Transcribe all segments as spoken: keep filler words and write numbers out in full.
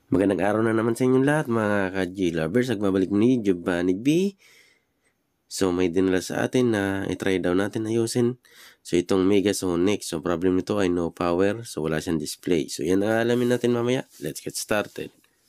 Magandang araw na naman sa inyong lahat mga ka-G lovers. Nagbabalik muli, Giovanni B. So may dinala sa atin na itry daw natin ayusin. So itong Megasonic. So problem nito ay no power. So wala siyang display. So yan ang alamin natin mamaya. Let's get started.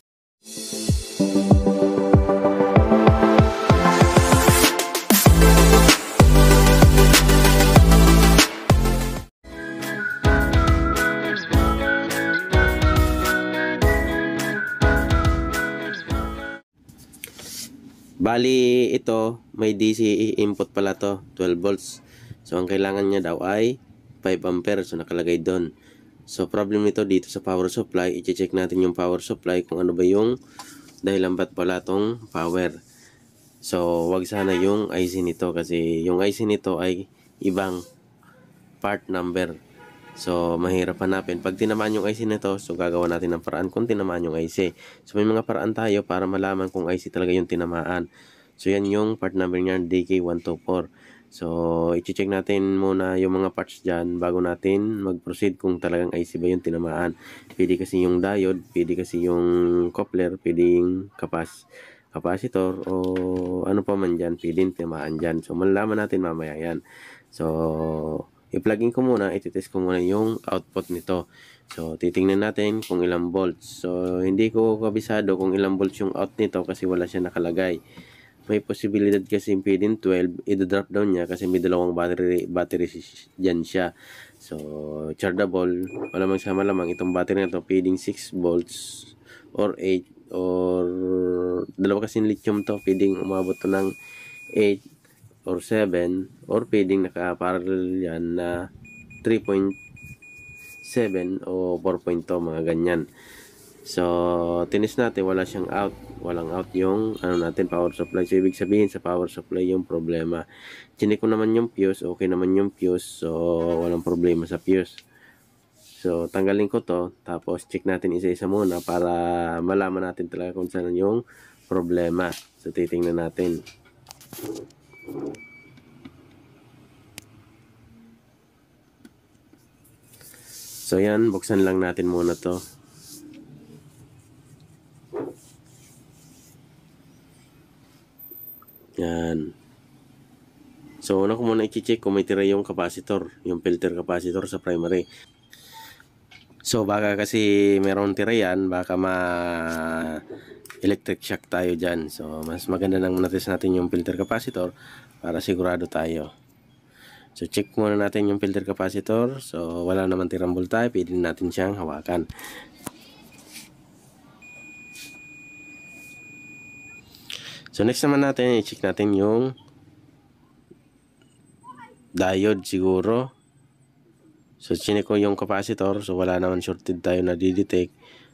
Bali, ito, may D C input pala to, twelve volts. So, ang kailangan niya daw ay five ampere. So, nakalagay doon. So, problem nito dito sa power supply. I-check natin yung power supply kung ano ba yung dahilan ba't pala tong power. So, wag sana yung I C nito kasi yung I C nito ay ibang part number. So, mahirap hanapin. Pag tinamaan yung I C nito, so gagawa natin ng paraan kung tinamaan yung I C. So, may mga paraan tayo para malaman kung I C talaga yung tinamaan. So, yan yung part number niya, D K one two four. So, i-check natin muna yung mga parts dyan bago natin mag-proceed kung talagang I C ba yung tinamaan. Pwede kasi yung diode, pwede kasi yung coupler, pwede yung kapas capacitor o ano pa man dyan, pwede yung tinamaan dyan. So, malalaman natin mamaya yan. So, i-plug in ko muna, iti-test ko muna yung output nito. So, titingnan natin kung ilang volts. So, hindi ko kabisado kung ilang volts yung out nito kasi wala siya nakalagay. May posibilidad kasi pwedeng twelve, i-drop down niya kasi may dalawang battery, battery dyan siya. So, chargeable, malamang sa malamang itong battery na to pwedeng six volts or eight or dalawa kasi lithium to, pwedeng umabot to ng eight or seven or pwedeng naka-parallel yan na three point seven o four point two, mga ganyan. So, tinis natin, wala siyang out. Walang out yung ano natin, power supply. So, ibig sabihin sa power supply yung problema. Chinik ko naman yung fuse. Okay naman yung fuse. So, walang problema sa fuse. So, tanggalin ko to. Tapos, check natin isa-isa muna para malaman natin talaga kung saan yung problema. So, titingnan natin. So, yan. Buksan lang natin muna to. Yan. So, una ko muna i-check kung may tira yung capacitor, yung filter capacitor sa primary. So, baka kasi meron tira yan, baka ma-electric shock tayo dyan. So, mas maganda nang natest natin yung filter capacitor para sigurado tayo. So, check muna natin yung filter capacitor. So, wala naman tirang voltahe, pwede natin siyang hawakan. So, next naman natin, i-check natin yung diode siguro. So, chinek ko yung capacitor. So, wala naman shorted tayo na di-detect.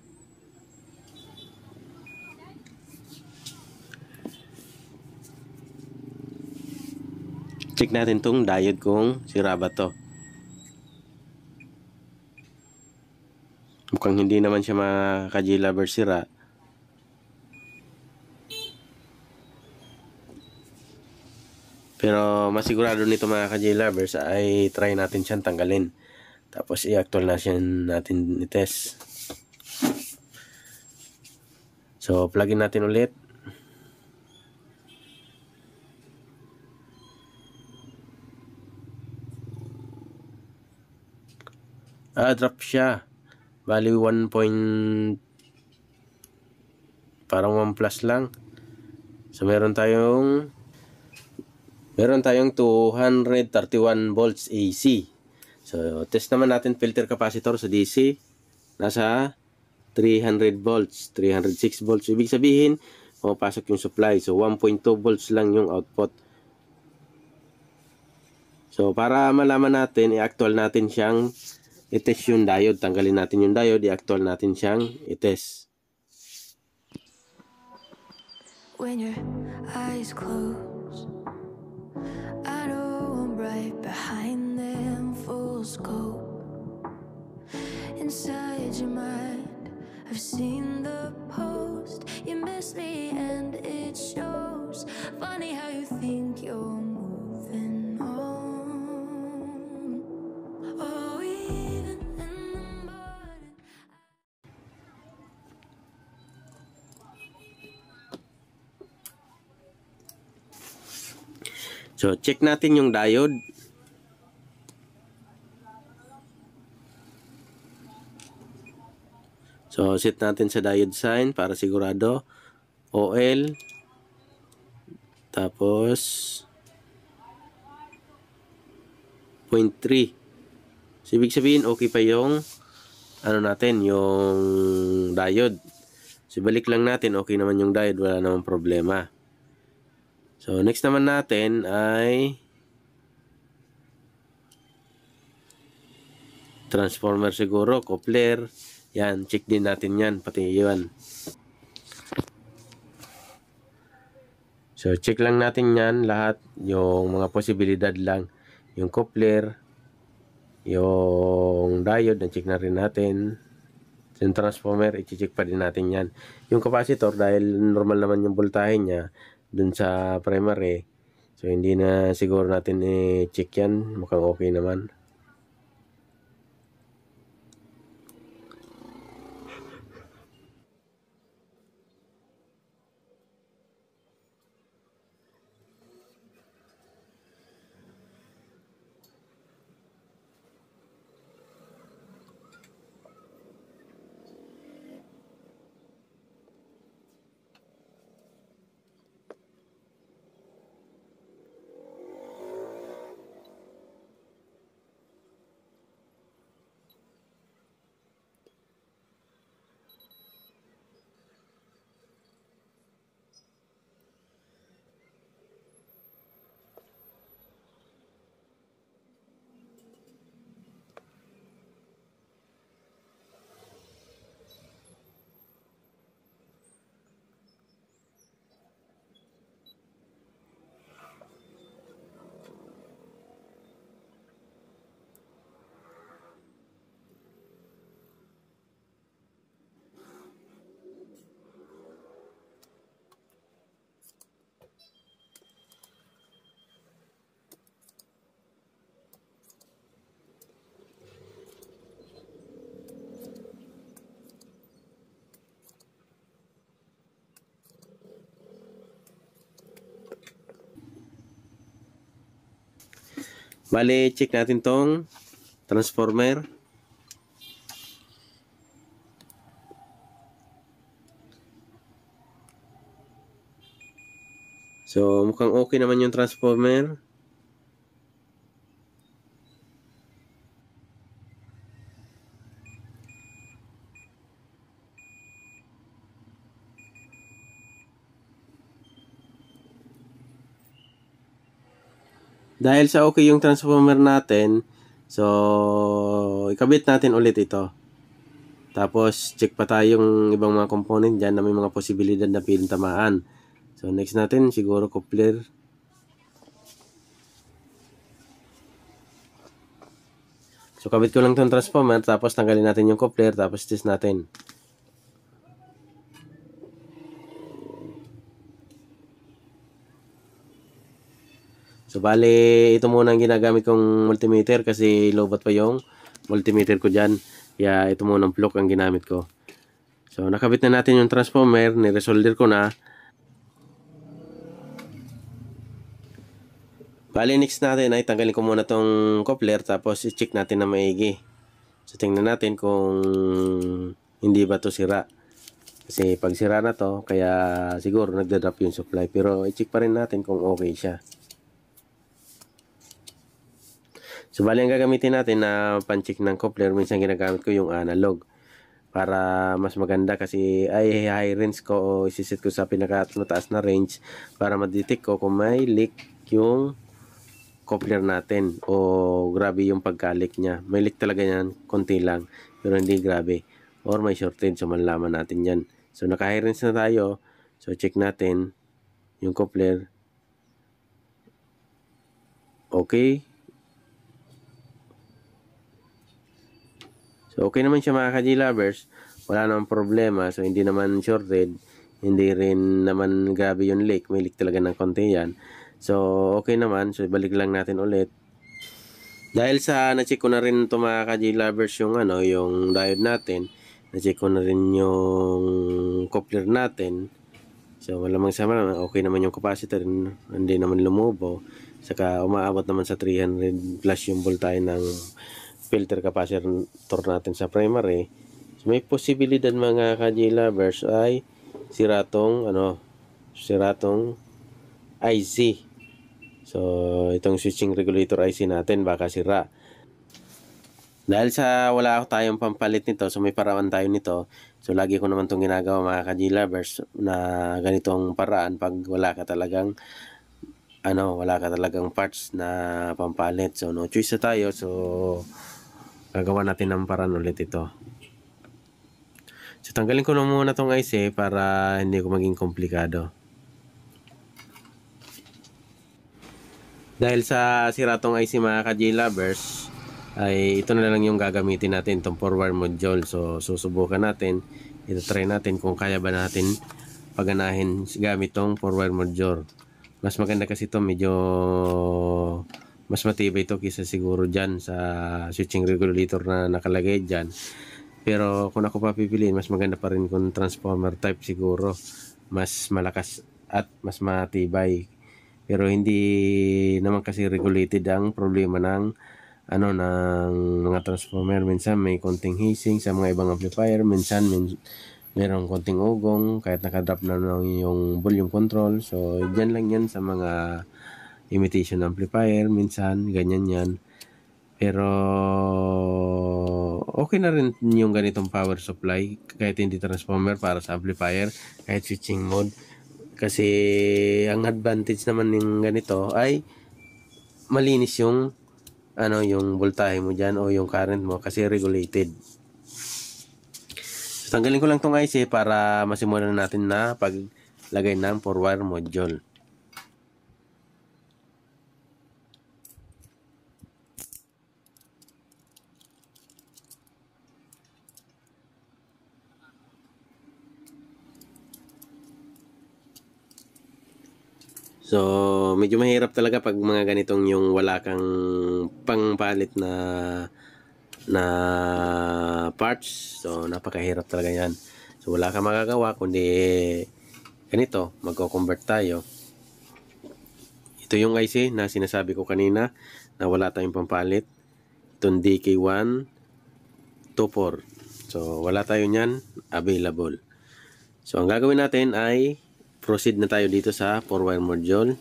Check natin tong diode kung sira ba to. Mukhang hindi naman siya mga ka-G lover sira. Pero masigurado nito mga ka-J lovers ay try natin siyang tanggalin. Tapos i-actual na siya natin i-test. So plug-in natin ulit. Ah, drop siya. Bali one point parang one plus lang. So meron tayong Meron tayong two hundred thirty-one volts A C. So, test naman natin filter capacitor sa D C. Nasa three hundred volts, three hundred six volts. Ibig sabihin, pumapasok yung supply. So, one point two volts lang yung output. So, para malaman natin, i-actual natin siyang i-test yung diode. Tanggalin natin yung diode, i-actual natin siyang i-test. When your eyes close, I know I'm right behind them, full scope. Inside your mind, I've seen the post. You miss me and it shows. Funny how you think you're moving on. Oh, even in the morning. So, check natin yung diode. So, set natin sa diode sign para sigurado. O L. Tapos, zero point three. So, ibig sabihin, okay pa yung, ano natin, yung diode. So, balik lang natin, okay naman yung diode, wala namang problema. So, next naman natin ay transformer siguro, coupler. Yan, check din natin yan, pati yun. So, check lang natin yan lahat, yung mga posibilidad lang. Yung coupler, yung diode, na-check na rin natin. Yung transformer, i-check pa din natin yan. Yung capacitor, dahil normal naman yung voltahe niya, dun sa primary, so hindi na siguro natin i-check yan. Mukhang okay naman. Bale, check natin tong transformer. So, mukhang okay naman yung transformer. Dahil sa okay yung transformer natin, so, ikabit natin ulit ito. Tapos, check pa tayong ibang mga component dyan na may mga posibilidad na piling tamaan. So, next natin, siguro coupler. So, kabit ko lang itong transformer, tapos tanggalin natin yung coupler, tapos test natin. So, bali, ito muna ang ginagamit kong multimeter kasi lowbat pa yung multimeter ko dyan. Kaya ito muna ang plug ang ginamit ko. So, nakabit na natin yung transformer, niresolder ko na. Bali, next natin ay tanggalin ko muna tong coupler, tapos i-check natin na maigi. So, tingnan natin kung hindi ba to sira. Kasi pag sira na to, kaya siguro nagda-drop yung supply. Pero i-check pa rin natin kung okay siya. So, bali ang gagamitin natin na pan-check ng coupler, minsan ginagamit ko yung analog. Para mas maganda kasi ay high range ko o isiset ko sa pinakamataas na range para ma-detect ko kung may leak yung coupler natin o grabe yung pagka-leak niya. May leak talaga yan, konti lang, pero hindi grabe. Or may shortage, so malalaman natin yan. So, naka-high range na tayo. So, check natin yung coupler. Okay. So, okay naman siya mga ka-G lovers. Wala namang problema. So, hindi naman shorted. Hindi rin naman grabe yung leak. May leak talaga ng konti yan. So, okay naman. So, balik lang natin ulit. Dahil sa na-check ko na rin ito mga ka-G lovers yung, ano, yung diode natin. Na-check ko na rin yung coupler natin. So, malamang sama naman. Okay naman yung capacitor. Hindi naman lumubo. Saka umaabot naman sa three hundred plus yung voltahe ng filter capacitor natin sa primary. So, may posibilidad mga ka-J lovers ay siratong ano, siratong I C. So, itong switching regulator I C natin baka sira. Dahil sa wala tayong pampalit nito, so may paraan tayo nito. So, lagi ko naman itong ginagawa mga ka-J lovers na ganitong paraan pag wala ka talagang ano, wala ka talagang parts na pampalit. So, no choice na tayo. So, gagawa natin ng paraan ulit ito. So, tanggalin ko na muna itong I C para hindi ko maging komplikado. Dahil sa sira tong I C mga ka-J lovers, ay ito na lang yung gagamitin natin, itong four-wire module. So, susubukan natin, ito try natin kung kaya ba natin paganahin gamit tong four-wire module. Mas maganda kasi ito, medyo mas matibay ito kaysa siguro dyan sa switching regulator na nakalagay dyan. Pero kung ako papipiliin, mas maganda pa rin kung transformer type siguro. Mas malakas at mas matibay. Pero hindi naman kasi regulated ang problema ng ano ng mga transformer. Minsan may konting heatsink sa mga ibang amplifier, minsan min merong konting ugong kahit nakadrop na yung volume control. So diyan lang yan sa mga imitation amplifier, minsan ganyan yan. Pero okay na rin yung ganitong power supply kahit hindi transformer para sa amplifier, kahit switching mode. Kasi ang advantage naman ng ganito ay malinis yung ano yung voltahe mo diyan o yung current mo kasi regulated. So, tanggalin ko lang tong I C para masimulan natin na paglagay ng four-wire module. So, medyo mahirap talaga pag mga ganitong yung wala kang pangpalit na na parts. So, napakahirap talaga yan. So, wala kang magagawa kundi ganito, magko-convert tayo. Ito yung I C na sinasabi ko kanina na wala tayong pampalit. Itong D K one two four. So, wala tayo niyan available. So, ang gagawin natin ay proceed na tayo dito sa four-wire module.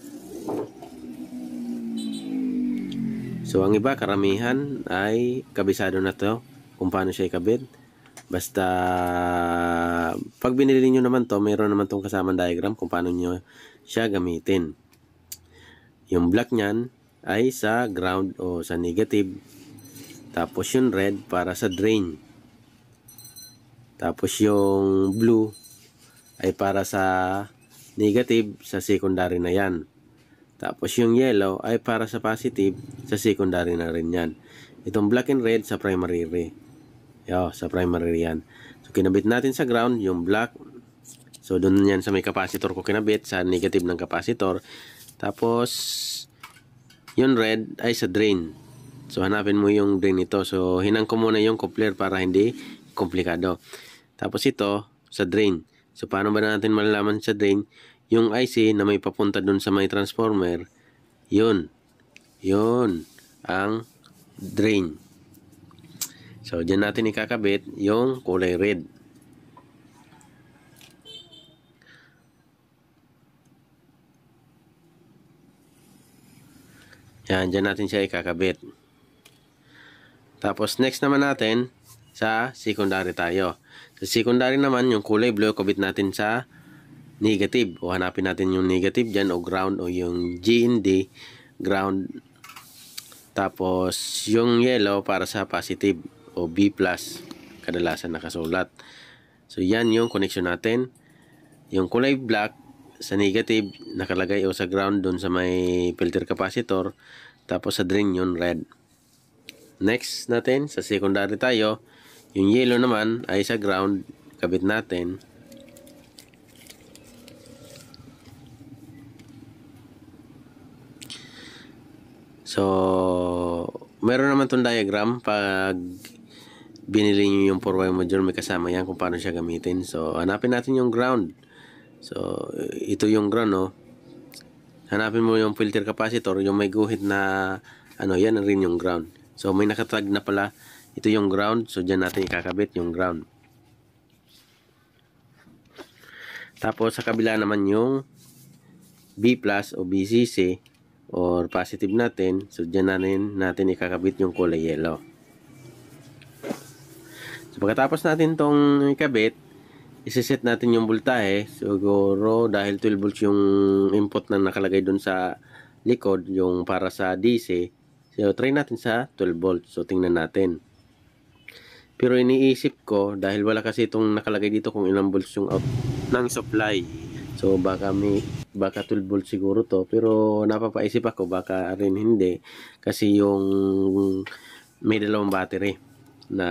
So, ang iba, karamihan ay kabisado na to kung paano siya ikabit. Basta, pag binili nyo naman to, mayroon naman tong kasamang diagram kung paano nyo siya gamitin. Yung black nyan ay sa ground o sa negative. Tapos yung red para sa drain. Tapos yung blue ay para sa negative sa secondary na yan. Tapos yung yellow ay para sa positive sa secondary na rin yan. Itong black and red sa primary re. Yo, sa primary yan. So kinabit natin sa ground yung black. So doon yan sa may capacitor ko kinabit sa negative ng capacitor. Tapos yung red ay sa drain. So hanapin mo yung drain nito. So hinang ko muna yung coupler para hindi komplikado. Tapos ito sa drain. So, paano ba natin malalaman sa drain? Yung I C na may papunta dun sa may transformer, yun. Yun ang drain. So, dyan natin ikakabit yung kulay red. Yan, dyan natin siya ikakabit. Tapos, next naman natin, sa secondary tayo. Sa secondary naman, yung kulay blue, kabit natin sa negative. O hanapin natin yung negative dyan o ground o yung G and D, ground. Tapos, yung yellow para sa positive o B plus, kadalasan nakasulat. So, yan yung connection natin. Yung kulay black sa negative, nakalagay o sa ground dun sa may filter capacitor. Tapos, sa drain yung red. Next natin, sa secondary tayo, yung yellow naman ay sa ground, kabit natin. So, meron naman tong diagram pag binili nyo yung four-wire module, may kasama yan kung paano siya gamitin. So, hanapin natin yung ground. So, ito yung ground, no? hanapin mo yung filter capacitor, yung may guhit na ano, yan rin yung ground. So may nakatag na pala, ito yung ground, so dyan natin ikakabit yung ground. Tapos sa kabila naman yung B plus o B C C or positive natin, so dyan natin, natin ikakabit yung kulay yellow. So pagkatapos natin tong ikabit, isiset natin yung voltahe. Siguro dahil twelve volts yung input na nakalagay dun sa likod, yung para sa D C, so try natin sa twelve volts. So tingnan natin. Pero iniisip ko, dahil wala kasi itong nakalagay dito kung ilang volts yung out ng supply. So baka may baka twelve volts siguro to, pero napapaisip ako baka rin hindi kasi yung may dalawang battery na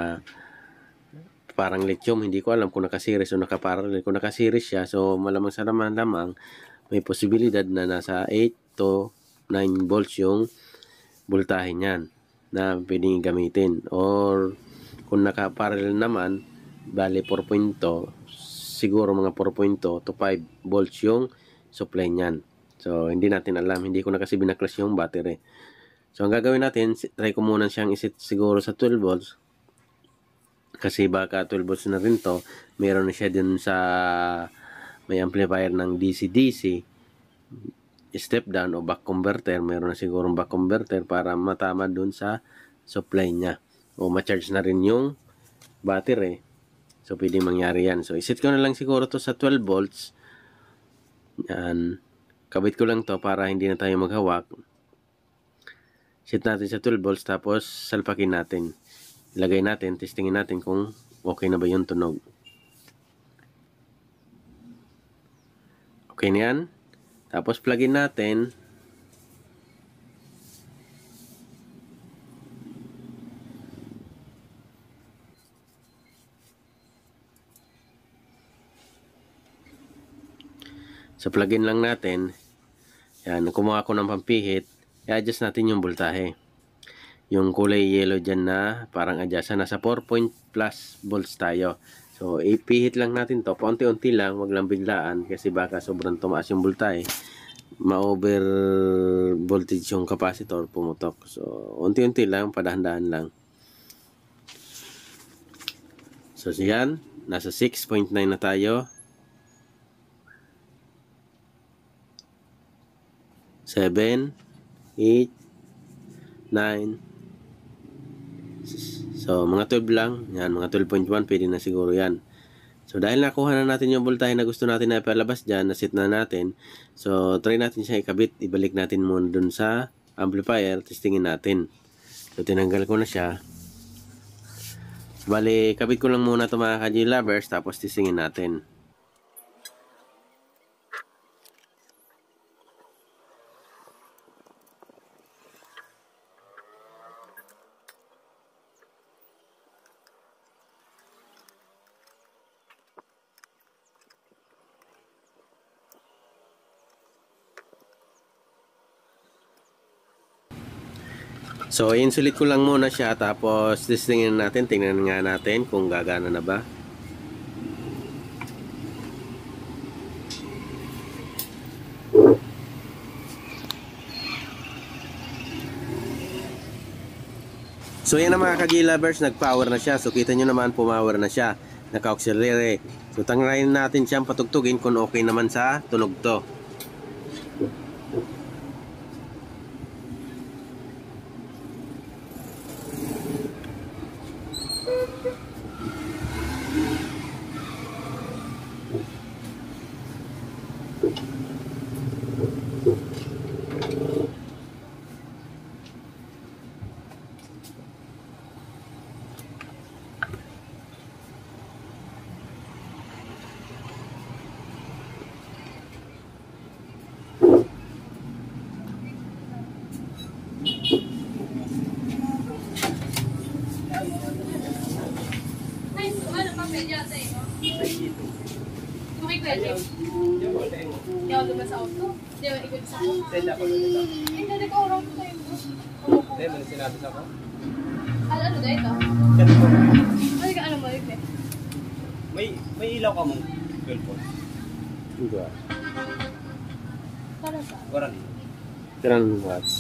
parang lithium, hindi ko alam kung naka-series o naka-parallel. Kung naka-series siya, so malamang sa naman lamang may posibilidad na nasa eight to nine volts yung voltahe niyan na pwedeng gamitin. Or kung naka-parallel naman, bali four point two, siguro mga four point two to five volts yung supply niyan. So hindi natin alam, hindi ko na kasi binaklas yung battery. So ang gagawin natin, try ko muna siyang iset siguro sa twelve volts. Kasi baka twelve volts na rin to, meron na siya din sa may amplifier ng D C D C, step down o back converter, meron na sigurong back converter para matama dun sa supply niya. O ma-charge na rin yung battery. So pwede mangyari yan. So iset ko na lang siguro to sa twelve volts. Yan. Kabit ko lang to para hindi na tayo maghawak. Set natin sa twelve volts tapos salpakin natin. Ilagay natin, testingin natin kung okay na ba yung tunog. Okay na yan. Tapos plugin natin. So plugin lang natin. Yan, kumuha ko ng pampihit. I-adjust natin yung voltahe. Yung kulay yellow dyan na parang adjust. Nasa four point plus volts tayo. So ipihit lang natin to. Paunti-unti lang, wag lang biglaan kasi baka sobrang tumaas yung voltahe. Ma-over voltage yung capacitor, pumutok. So unti-unti lang, padahan-dahan lang. So yan, nasa six point nine na tayo. seven, eight, nine. So, mga twelve lang. Yan, mga twelve point one. Pwede na siguro yan. So, dahil nakuha na natin yung voltahe na gusto natin na ipalabas dyan, nasit na natin. So, try natin siya ikabit. Ibalik natin muna dun sa amplifier. Testingin natin. So, tinanggal ko na siya. So, bali, kabit ko lang muna ito mga ka-G lovers. Tapos, testingin natin. So, insulit ko lang muna siya tapos testingin natin, tingnan nga natin kung gagana na ba. So, yan na mga ka-G lovers, nag-power na siya. So, kita nyo naman, pumower na siya. Naka-auxiliary. So, tangrayin natin siyang patugtugin kung okay naman sa tunog to. Ikaw diba sa auto? Di ba ikot sa auto? Senda ko dito. Hindi ko oras ko tayo. Eh, may sinabi sa ako? Ano ano dito? Senda ko. Ano ka ano mo ito? May may ilaw ka mong twelve volts. Diba? Para sa? Kurang. Ilan watts?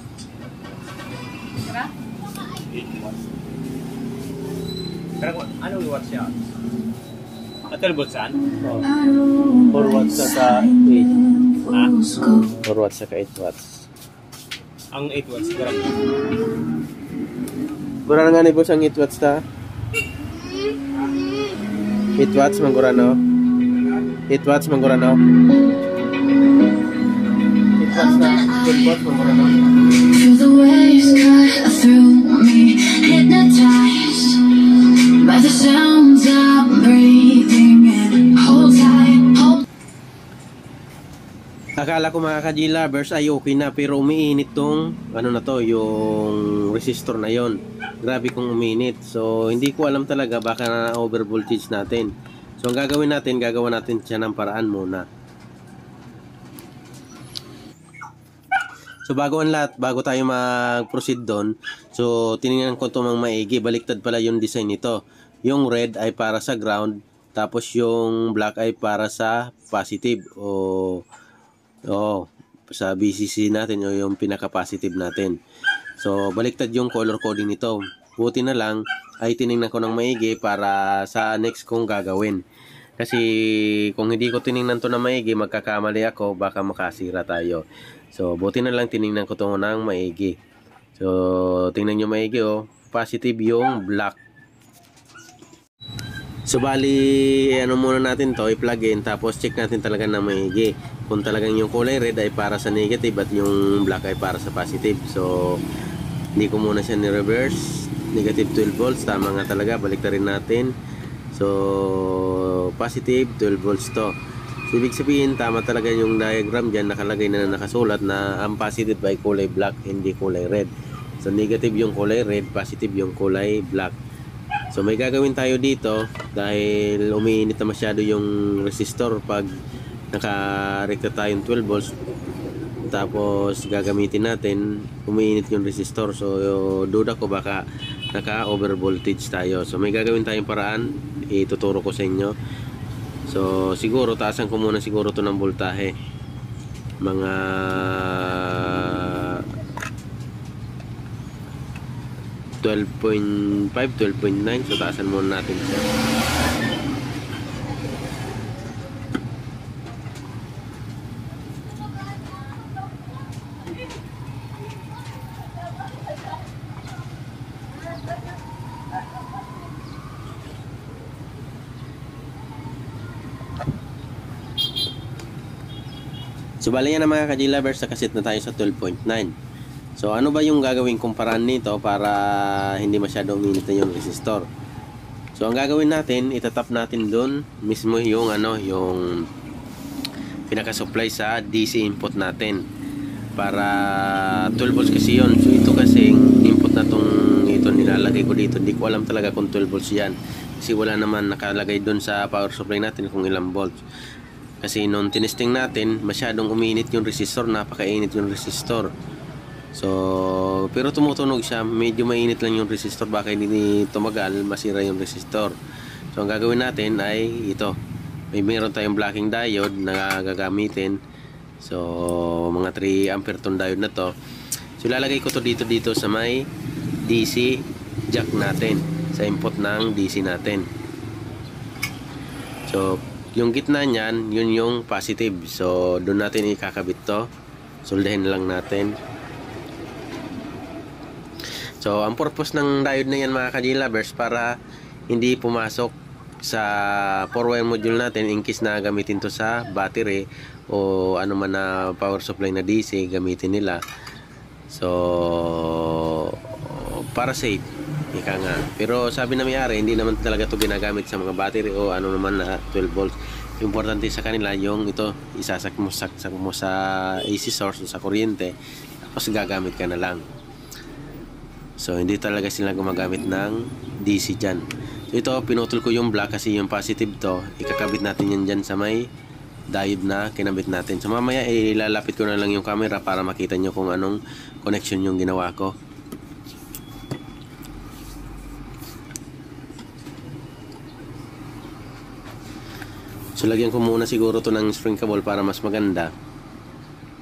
Kira? eight watts. Kurang, anong watts siya? Ah, twelve volts saan? Oh. four watts sa eight. Ha? four watts sa eight watts. Ang eight watts, kurang. Gura nga ni boss ang eight watts ta. eight watts manggurano. eight watts manggurano. eight watts na twelve watts manggurano. Feel the waves cut through me, hypnotized by the sounds I'm breathing in. Hold tight, hold. Akala ko mga ka-G-lovers ay okay na, pero umiinit tong ano na to, yung resistor na yon. Grabe kong umiinit. So hindi ko alam talaga, baka na over voltage natin. So ang gagawin natin, gagawa natin siya ng paraan muna. So bago ang lahat, bago tayo mag-proceed doon, so tinignan ko ito mga maigi, baliktad pala yung design nito. Yung red ay para sa ground, tapos yung black ay para sa positive o o sa B C C natin o yung pinaka-positive natin. So baliktad yung color coding nito. Buti na lang ay tinignan ko ng maigi para sa next kong gagawin. Kasi kung hindi ko tinignan to na maigi, magkakamali ako, baka makasira tayo. So buti na lang tinignan ko to ng maigi. So tingnan nyo maigi, oh, positive yung black. So bali ano muna natin to, i-plug in, tapos check natin talaga na maigi kung talagang yung kulay red ay para sa negative at yung black ay para sa positive. So hindi ko muna siya ni-reverse. Negative twelve volts, tama nga talaga, balik na rin natin. So positive twelve volts to. So ibig sabihin tama talaga yung diagram dyan, nakalagay na nakasulat na ang positive ay kulay black, hindi kulay red. So negative yung kulay red, positive yung kulay black. So may gagawin tayo dito dahil umiinit na masyado yung resistor pag nakarekta tayong twelve volts, tapos gagamitin natin, umiinit yung resistor. So duda ko baka naka over voltage tayo. So may gagawin tayong paraan, ituturo ko sa inyo. So siguro taasan ko muna siguro to ng voltahe, mga twelve point five, twelve point nine. So taasan muna natin siya. So bali yan na mga ka-G-lovers, nakasit na tayo sa twelve point nine. So ano ba yung gagawin kong paraan nito para hindi masyado uminit na yung resistor? So ang gagawin natin, itatap natin doon mismo yung ano, yung pinaka-supply sa D C input natin. Para twelve volts kasi yun. So ito kasing input na tong ito nilalagay ko dito. Hindi ko alam talaga kung twelve volts yan. Kasi wala naman nakalagay doon sa power supply natin kung ilang volts. Kasi nung tinesting natin, masyadong uminit yung resistor, napakainit yung resistor. So, pero tumutunog siya, medyo mainit lang yung resistor, baka hindi tumagal, masira yung resistor. So, ang gagawin natin ay ito. May meron tayong blocking diode na gagamitin. So, mga three ampere tong diode na to. So, ilalagay ko to dito dito sa may D C jack natin, sa input ng D C natin. So, yung gitna niyan, yun yung positive. So, doon natin ikakabit to. Soldahin lang natin. So, ang purpose ng diode na yan mga ka-G-lovers, para hindi pumasok sa four wire module natin in case na gamitin to sa battery o ano man na power supply na D C gamitin nila. So, para safe, ika nga. Pero sabi na may-ari, hindi naman talaga to ginagamit sa mga battery o ano naman na twelve volts. Importante sa kanila yung ito, isasak mo, saksak mo sa A C source o sa kuryente, tapos gagamit ka na lang. So hindi talaga sila gumagamit ng D C dyan. So ito, pinutol ko yung black kasi yung positive to, ikakabit natin yan dyan sa may diode na kinabit natin. So mamaya ilalapit ko na lang yung camera para makita nyo kung anong connection yung ginawa ko. So lagyan ko muna siguro to ng spring cable para mas maganda.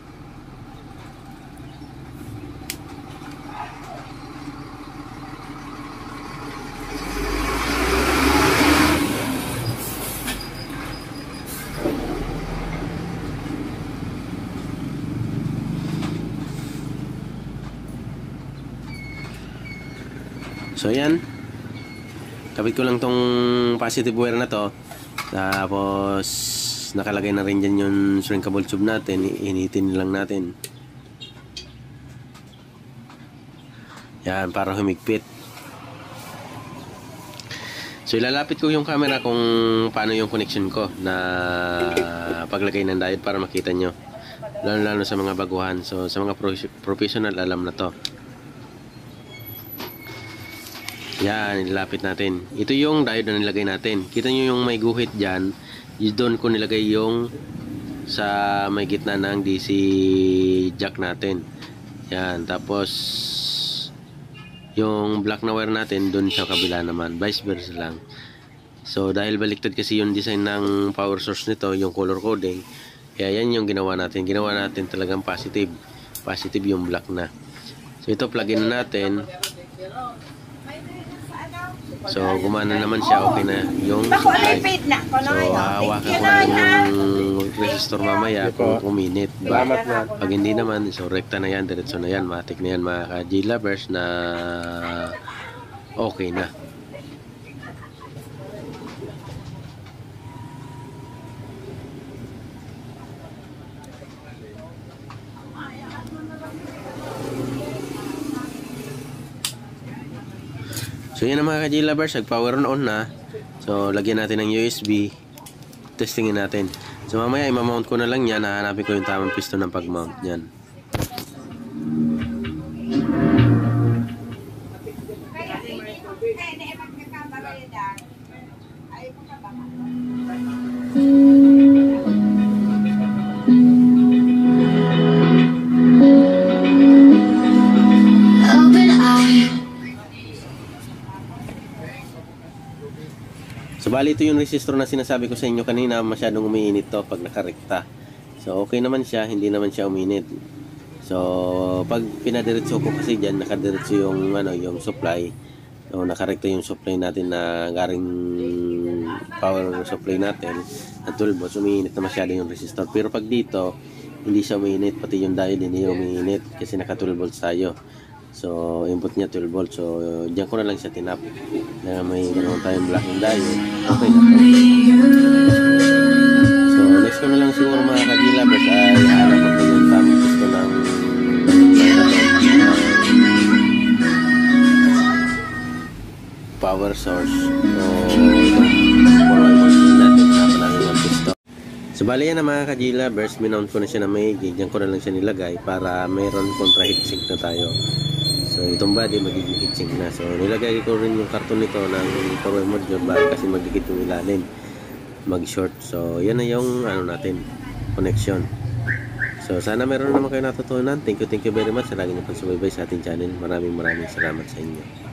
So yan, kapit ko lang tong positive wire na to, tapos nakalagay na rin dyan yung shrinkable tube natin. Initin lang natin yan para humigpit. So ilalapit ko yung camera kung paano yung connection ko na paglagay ng diode para makita nyo, lalo lalo sa mga baguhan. So sa mga professional alam na to. Yan, ilalapit natin. Ito yung diode na nilagay natin. Kita nyo yung may guhit dyan, doon ko nilagay yung sa may gitna ng D C jack natin. Yan, tapos yung black na wire natin doon sa kabila naman, vice versa lang. So dahil baliktad kasi yung design ng power source nito, yung color coding, kaya yan yung ginawa natin. Ginawa natin talagang positive. Positive yung black na. So ito plug-in na natin. So gumana naman siya, okay na yung supply. So hawakan ko na yung resistor mamaya kung uminit ba. Pag hindi naman, so rekta na yan, diretso na yan, matik na yan mga ka-G lovers na okay na. So yan ang mga ka-G lovers, nag-power on on na. So lagyan natin ng U S B, testingin natin. So mamaya i-mount ko na lang yan, hahanapin ko yung tamang piston ng pag-mount yan. So bali ito yung resistor na sinasabi ko sa inyo kanina, masyadong umiinit to pag nakarekta. So okay naman siya, hindi naman siya uminit. So pag pinadiretso ko kasi diyan, nakadiretso yung ano, yung supply. So nakarekta yung supply natin na garing power supply natin at twelve volts, umiinit na masyado yung resistor. Pero pag dito, hindi siya umiinit, pati yung diode hindi umiinit kasi naka twelve volts tayo. So input niya twelve volts. So diyan ko na lang siya tinap. Na may ganoon tayong black yung diode. Okay na to. So next ko na lang siguro mga ka-G lovers ay hanap ako yung tamang gusto ng power source. So ito four volts natin, hanap natin yung piston. So bali yan na mga ka-G lovers, minount ko na siya na may gig. Diyan ko na lang siya nilagay para mayroon kontra heatsink na tayo. So itong body magiging heatsink na. So nilagay ko rin yung karton nito ng power module para kasi magdikit yung ilalim, mag short. So yan na yung ano natin, connection. So sana meron naman kayo natutunan. Thank you, thank you very much sa lagi niyo pagsubaybay sa ating channel. Maraming maraming salamat sa inyo.